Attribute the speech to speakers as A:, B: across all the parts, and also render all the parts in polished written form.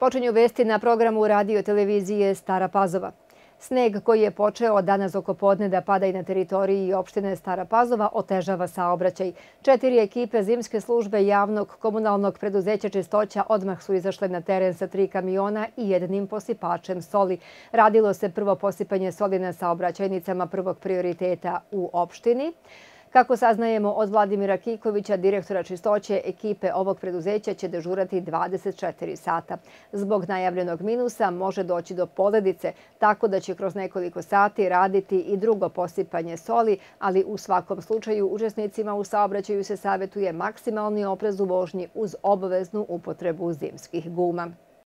A: Počinju vesti na programu radio televizije Stara Pazova. Sneg koji je počeo danas oko podne da pada i na teritoriji opštine Stara Pazova otežava saobraćaj. 4 ekipe zimske službe javnog komunalnog preduzeća Čistoća odmah su izašle na teren sa 3 kamiona i jednim posipačem soli. Radilo se prvo posipanje soli na saobraćajnicama prvog prioriteta u opštini. Kako saznajemo od Vladimira Kikovića, direktora Čistoće, ekipe ovog preduzeća će dežurati 24 sata. Zbog najavljenog minusa može doći do poledice, tako da će kroz nekoliko sati raditi i drugo posipanje soli, ali u svakom slučaju učesnicima u saobraćaju se savjetuje maksimalni oprez u vožnji uz obaveznu upotrebu zimskih guma.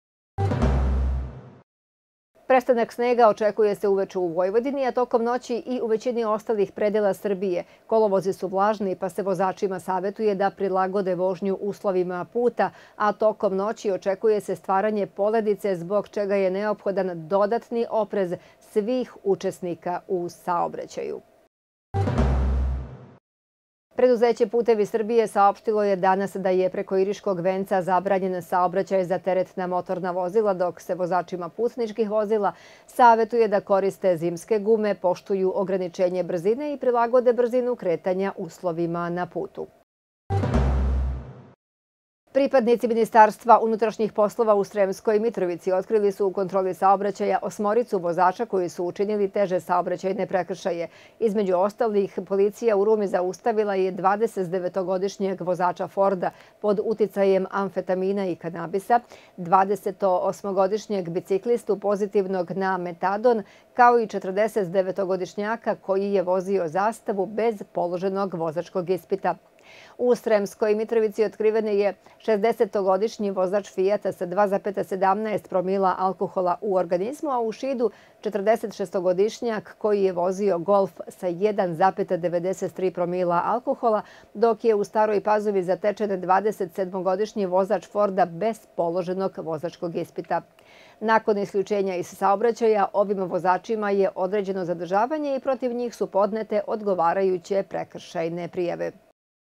A: Prestanak snega očekuje se uveče u Vojvodini, a tokom noći i u većini ostalih predela Srbije. Kolovozi su vlažni, pa se vozačima savjetuje da prilagode vožnju uslovima puta, a tokom noći očekuje se stvaranje poledice, zbog čega je neophodan dodatni oprez svih učesnika u saobraćaju. Preduzeće Putevi Srbije saopštilo je danas da je preko Iriškog venca zabranjen saobraćaj za teretna motorna vozila, dok se vozačima putničkih vozila savjetuje da koriste zimske gume, poštuju ograničenje brzine i prilagode brzinu kretanja uslovima na putu. Pripadnici Ministarstva unutrašnjih poslova u Sremskoj Mitrovici otkrili su u kontroli saobraćaja 8 vozača koji su učinili teže saobraćajne prekršaje. Između ostalih, policija u Rumi zaustavila je 29-godišnjeg vozača Forda pod uticajem amfetamina i kanabisa, 28-godišnjeg biciklistu pozitivnog na metadon, kao i 49-godišnjaka koji je vozio Zastavu bez položenog vozačkog ispita. U Sremskoj Mitrovici otkriven je 60-godišnji vozač Fijata sa 2,17 promila alkohola u organizmu, a u Šidu 46-godišnjak koji je vozio Golf sa 1,93 promila alkohola, dok je u Staroj Pazovi zatečen 27-godišnji vozač Forda bez položenog vozačkog ispita. Nakon isključenja iz saobraćaja, ovim vozačima je određeno zadržavanje i protiv njih su podnete odgovarajuće prekršajne prijave.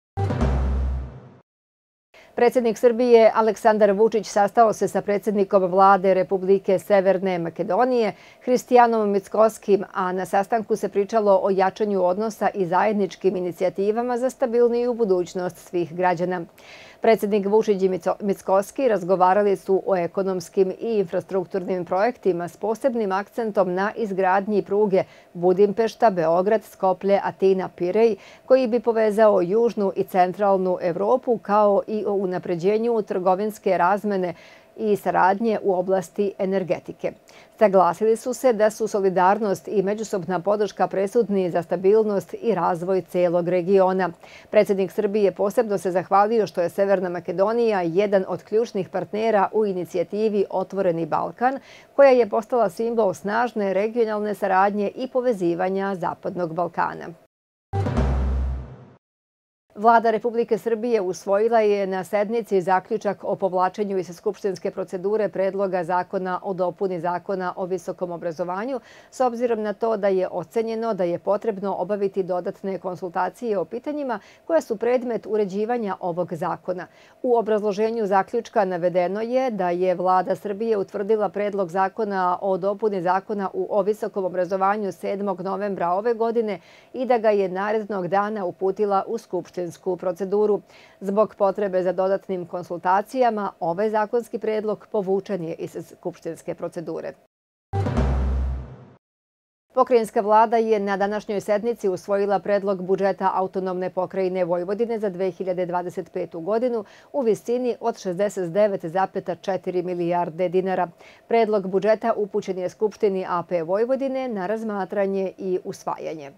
A: Predsjednik Srbije Aleksandar Vučić sastao se sa predsjednikom vlade Republike Severne Makedonije Hristijanom Mickoskim, a na sastanku se pričalo o jačanju odnosa i zajedničkim inicijativama za stabilniju budućnost svih građana. Predsjednik Vučić i Mickoski razgovarali su o ekonomskim i infrastrukturnim projektima s posebnim akcentom na izgradnji pruge Budimpešta, Beograd, Skoplje, Atina, Pirej, koji bi povezao južnu i centralnu Evropu, kao i o unapređenju trgovinske razmene i saradnje u oblasti energetike. Saglasili su se da su solidarnost i međusobna podrška presudni za stabilnost i razvoj celog regiona. Predsjednik Srbije posebno se zahvalio što je Severna Makedonija jedan od ključnih partnera u inicijativi Otvoreni Balkan, koja je postala simbol snažne regionalne saradnje i povezivanja Zapadnog Balkana. Vlada Republike Srbije usvojila je na sednici zaključak o povlačenju iz skupštinske procedure predloga zakona o dopuni zakona o visokom obrazovanju, s obzirom na to da je ocenjeno da je potrebno obaviti dodatne konsultacije o pitanjima koja su predmet uređivanja ovog zakona. U obrazloženju zaključka navedeno je da je Vlada Srbije utvrdila predlog zakona o dopuni zakona o visokom obrazovanju 7. novembra ove godine i da ga je narednog dana uputila u skupštinu proceduru. Zbog potrebe za dodatnim konsultacijama, ovaj zakonski predlog povučen je iz skupštinske procedure. Pokrajinska vlada je na današnjoj sednici usvojila predlog budžeta autonomne pokrajine Vojvodine za 2025. godinu u visini od 69,4 milijarde dinara. Predlog budžeta upućen je Skupštini AP Vojvodine na razmatranje i usvajanje.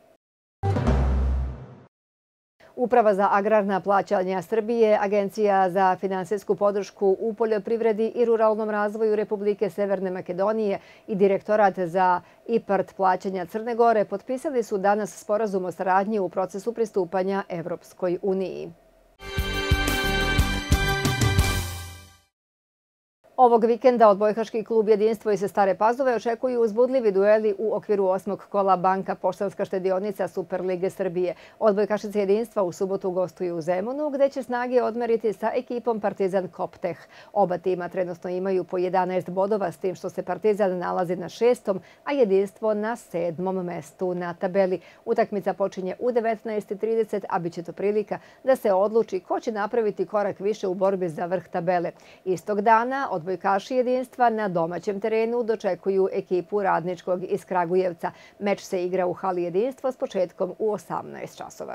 A: Uprava za agrarna plaćanja Srbije, Agencija za finansijsku podršku u poljoprivredi i ruralnom razvoju Republike Severne Makedonije i Direktorat za IPARD plaćanja Crne Gore potpisali su danas sporazum o saradnji u procesu pristupanja Evropskoj uniji. Ovog vikenda odbojkaški klub Jedinstvo iz Stare Pazove očekuju uzbudljivi dueli u okviru 8. kola Banka Poštanska štedionica Superlige Srbije. Odbojkašice Jedinstva u subotu gostuju u Zemunu, gde će snage odmeriti sa ekipom Partizan Kopteh. Oba tima trenutno imaju po 11 bodova, s tim što se Partizan nalazi na 6., a Jedinstvo na 7. mestu na tabeli. Utakmica počinje u 19:30, a bit će to prilika da se odluči ko će napraviti korak više u borbi za vrh tabele. Istog dana odbojkaši Jedinstva na domaćem terenu dočekuju ekipu Radničkog iz Kragujevca. Meč se igra u hali Jedinstva s početkom u 18 časova.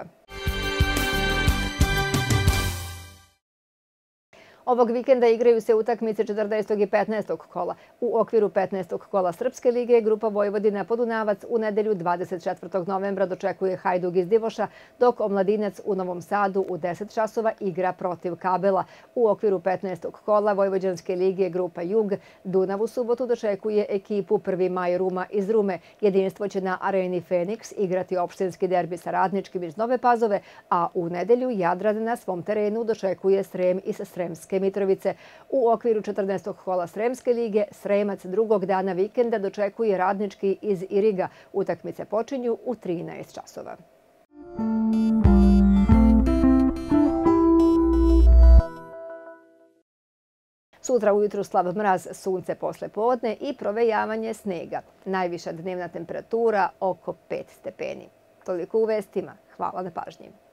A: Ovog vikenda igraju se utakmice 14. i 15. kola. U okviru 15. kola Srpske lige grupa Vojvodina Podunavac u nedelju 24. novembra dočekuje Hajduk iz Divoša, dok Omladinac u Novom Sadu u 10 časova igra protiv Kabela. U okviru 15. kola Vojvođanske lige grupa Jug Dunav u subotu dočekuje ekipu 1. maj Ruma iz Rume. Jedinstvo će na areni Feniks igrati opštinski derbi sa Radničkim iz Nove Pazove, a u nedelju Jadran na svom terenu dočekuje Srem iz Sremske Mitrovice. U okviru 14. kola Sremske lige Sremac drugog dana vikenda dočekuje Radnički iz Iriga. Utakmice počinju u 13 časova. Sutra ujutru slab mraz, sunce posle podne i provejavanje snega. Najviša dnevna temperatura oko 5 stepeni. Toliko u vestima. Hvala na pažnji.